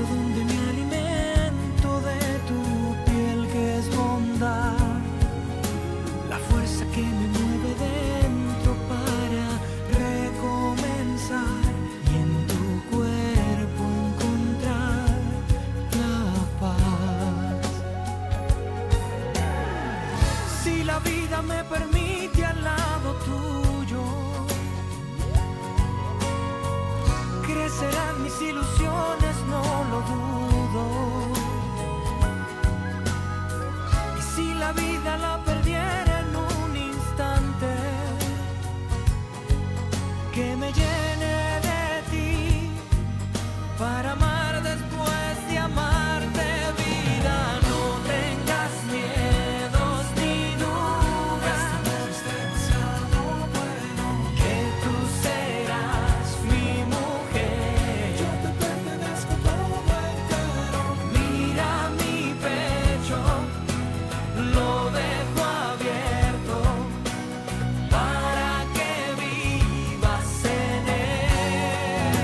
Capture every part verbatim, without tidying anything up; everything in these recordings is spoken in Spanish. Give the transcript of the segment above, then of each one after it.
donde me alimento de tu piel que es bondad, la fuerza que me mueve dentro para recomenzar y en tu cuerpo encontrar la paz. Si la vida me permite al lado tuyo, crecerán mis ilusiones, no lo dudo. Y si la vida la perdiera en un instante, que me llene de ti para amar después de amarte, vida. No tengas miedos ni dudas, que tú serás mi mujer. Yo te pertenezco todo entero. Mira mi pecho, lo dejo abierto para que vivas en él.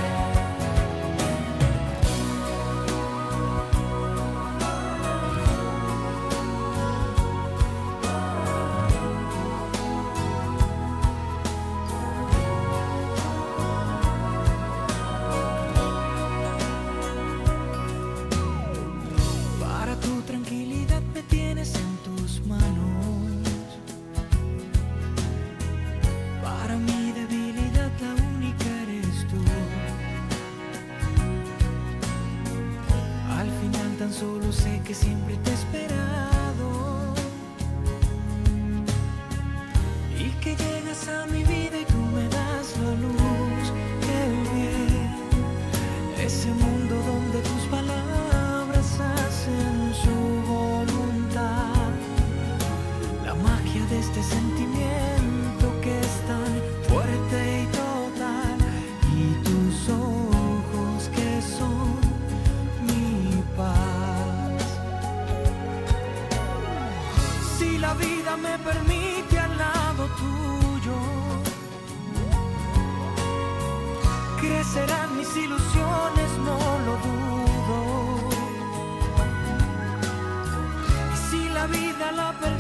Para tu tranquilidad me tienes en tus manos. Para mi debilidad la única eres tú. Al final tan solo sé que siempre te he esperado y que llegas a mi vida y tú me das la luz, el bien, ese mundo donde tus palabras hacen su voluntad, la magia de este sentimiento que es tan fuerte y total, y tus ojos que son mi paz. Si la vida me permite al lado tuyo, crecerán mis ilusiones, no lo dudo. Y si la vida la perdí